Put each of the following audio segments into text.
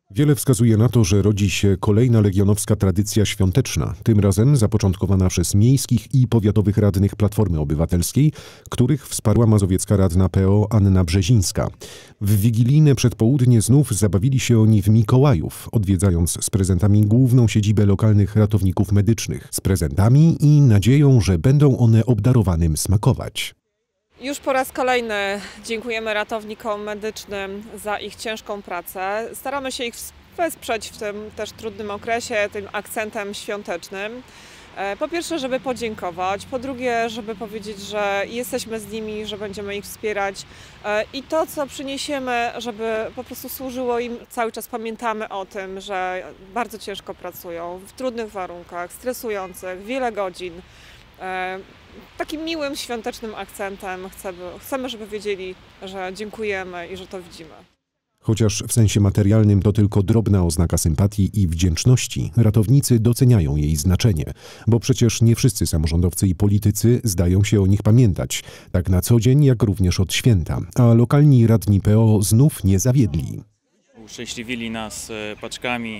Wiele wskazuje na to, że rodzi się kolejna legionowska tradycja świąteczna, tym razem zapoczątkowana przez miejskich i powiatowych radnych Platformy Obywatelskiej, których wsparła mazowiecka radna PO Anna Brzezińska. W wigilijne przedpołudnie znów zabawili się oni w Mikołajów, odwiedzając z prezentami główną siedzibę lokalnych ratowników medycznych. Z prezentami i nadzieją, że będą one obdarowanym smakować. Już po raz kolejny dziękujemy ratownikom medycznym za ich ciężką pracę. Staramy się ich wesprzeć w tym też trudnym okresie, tym akcentem świątecznym. Po pierwsze, żeby podziękować, po drugie, żeby powiedzieć, że jesteśmy z nimi, że będziemy ich wspierać i to, co przyniesiemy, żeby po prostu służyło im, cały czas pamiętamy o tym, że bardzo ciężko pracują, w trudnych warunkach, stresujących, wiele godzin. Takim miłym, świątecznym akcentem chcemy, żeby wiedzieli, że dziękujemy i że to widzimy. Chociaż w sensie materialnym to tylko drobna oznaka sympatii i wdzięczności, ratownicy doceniają jej znaczenie, bo przecież nie wszyscy samorządowcy i politycy zdają się o nich pamiętać, tak na co dzień, jak również od święta, a lokalni radni PO znów nie zawiedli. Uszczęśliwili nas paczkami.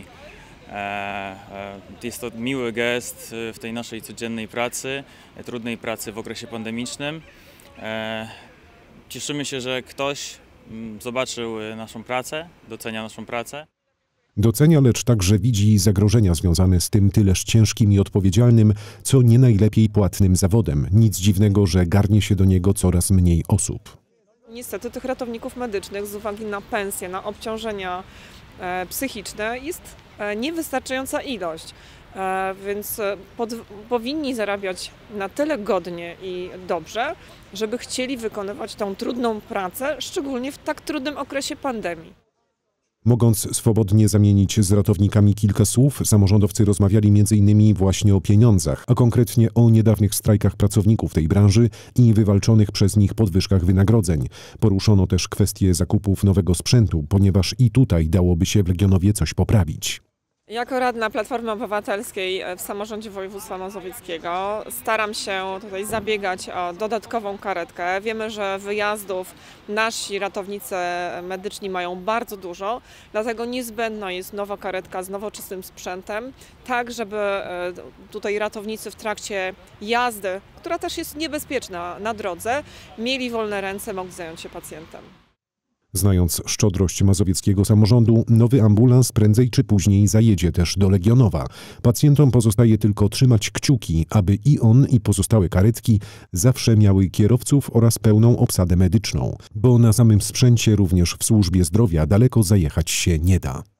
Jest to miły gest w tej naszej codziennej pracy, trudnej pracy w okresie pandemicznym. Cieszymy się, że ktoś zobaczył naszą pracę, docenia naszą pracę. Docenia, lecz także widzi zagrożenia związane z tym tyleż ciężkim i odpowiedzialnym, co nie najlepiej płatnym zawodem. Nic dziwnego, że garnie się do niego coraz mniej osób. Niestety tych ratowników medycznych z uwagi na pensje, na obciążenia psychiczne jest niewystarczająca ilość, więc powinni zarabiać na tyle godnie i dobrze, żeby chcieli wykonywać tą trudną pracę, szczególnie w tak trudnym okresie pandemii. Mogąc swobodnie zamienić z ratownikami kilka słów, samorządowcy rozmawiali m.in. właśnie o pieniądzach, a konkretnie o niedawnych strajkach pracowników tej branży i wywalczonych przez nich podwyżkach wynagrodzeń. Poruszono też kwestię zakupów nowego sprzętu, ponieważ i tutaj dałoby się w Legionowie coś poprawić. Jako radna Platformy Obywatelskiej w samorządzie województwa mazowieckiego staram się tutaj zabiegać o dodatkową karetkę. Wiemy, że wyjazdów nasi ratownicy medyczni mają bardzo dużo, dlatego niezbędna jest nowa karetka z nowoczesnym sprzętem, tak żeby tutaj ratownicy w trakcie jazdy, która też jest niebezpieczna na drodze, mieli wolne ręce, mogli zająć się pacjentem. Znając szczodrość mazowieckiego samorządu, nowy ambulans prędzej czy później zajedzie też do Legionowa. Pacjentom pozostaje tylko trzymać kciuki, aby i on, i pozostałe karetki zawsze miały kierowców oraz pełną obsadę medyczną, bo na samym sprzęcie również w służbie zdrowia daleko zajechać się nie da.